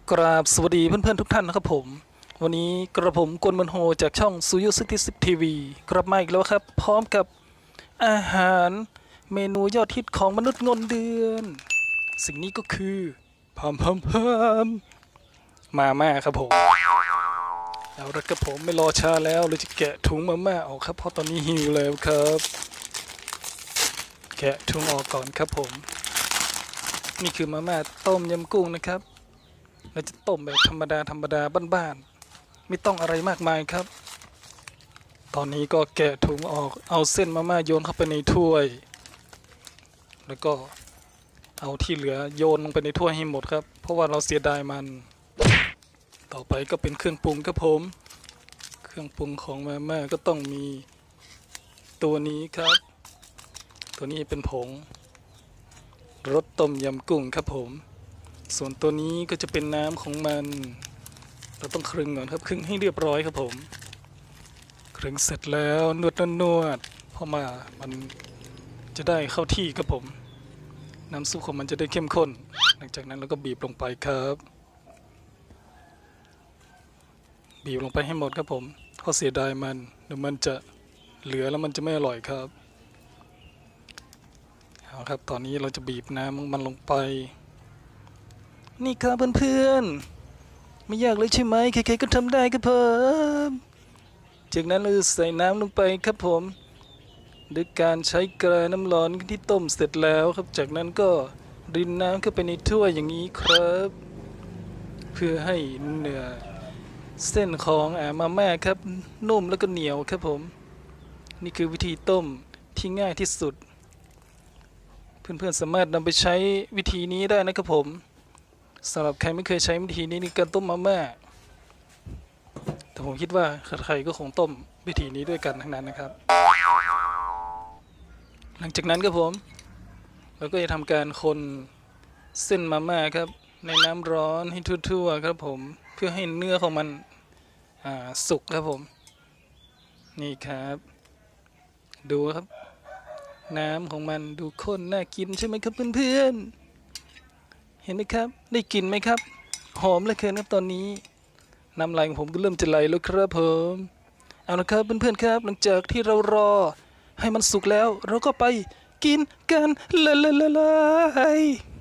กราบสวัสดีเพื่อนๆทุกท่านนะครับผมวันนี้กระผมกวนมันโฮจากช่องซูยุ66ทีวีกลับมาอีกแล้วครับพร้อมกับอาหารเมนูยอดฮิตของมนุษย์เงินเดือนสิ่งนี้ก็คือพามมาม่าครับผมเอาละครับผมไม่รอช้าแล้วเราจะแกะถุงมาม่าออกครับเพราะตอนนี้หิวแล้วครับแกะถุงออกก่อนครับผมนี่คือมาม่าต้มยำกุ้งนะครับเราจะต้มแบบธรรมดาบ้านๆไม่ต้องอะไรมากมายครับตอนนี้ก็แกะถุงออกเอาเส้นมาม่าโยนเข้าไปในถ้วยแล้วก็เอาที่เหลือโยนลงไปในถ้วยให้หมดครับเพราะว่าเราเสียดายมันต่อไปก็เป็นเครื่องปรุงครับผมเครื่องปรุงของมาม่าก็ต้องมีตัวนี้ครับตัวนี้เป็นผงรสต้มยำกุ้งครับผมส่วนตัวนี้ก็จะเป็นน้ำของมันเราต้องคลึงก่อนครับคลึงให้เรียบร้อยครับผมคลึงเสร็จแล้วนวดพอมามันจะได้เข้าที่ครับผมน้ำซุปของมันจะได้เข้มข้นหลังจากนั้นเราก็บีบลงไปครับบีบลงไปให้หมดครับผมเพราะเสียดายมันเดี๋ยวมันจะเหลือแล้วมันจะไม่อร่อยครับเอาครับตอนนี้เราจะบีบน้ำมันลงไปนี่ครับเพื่อนๆไม่ยากเลยใช่ไหมใครๆก็ทำได้ครับผมจากนั้นเราจะใส่น้ำลงไปครับผมด้วยการใช้กระน้ำร้อนที่ต้มเสร็จแล้วครับจากนั้นก็รินน้ำเข้าไปในถ้วยอย่างนี้ครับเพื่อให้เนื้อเส้นของมาม่าครับนุ่มแล้วก็เหนียวครับผมนี่คือวิธีต้มที่ง่ายที่สุดเพื่อนๆสามารถนำไปใช้วิธีนี้ได้นะครับผมสำหรับใครไม่เคยใช้วิธีนี้ในการต้มมาม่าแต่ผมคิดว่าใครๆก็คงต้มวิธีนี้ด้วยกันทั้งนั้นนะครับหลังจากนั้นครับผมเราก็จะทำการคนเส้นมาม่าครับในน้ำร้อนให้ทั่วๆครับผมเพื่อให้เนื้อของมันสุกครับผมนี่ครับดูครับน้ำของมันดูข้นน่ากินใช่ไหมครับเพื่อนๆเห็นไหมครับได้กลิ่นไหมครับหอมเหลือเกินครับตอนนี้น้ำลายของผมก็เริ่มจะไหลแล้วครับผมเอาละครับเพื่อนๆครับหลังจากที่เรารอให้มันสุกแล้วเราก็ไปกินกันเลย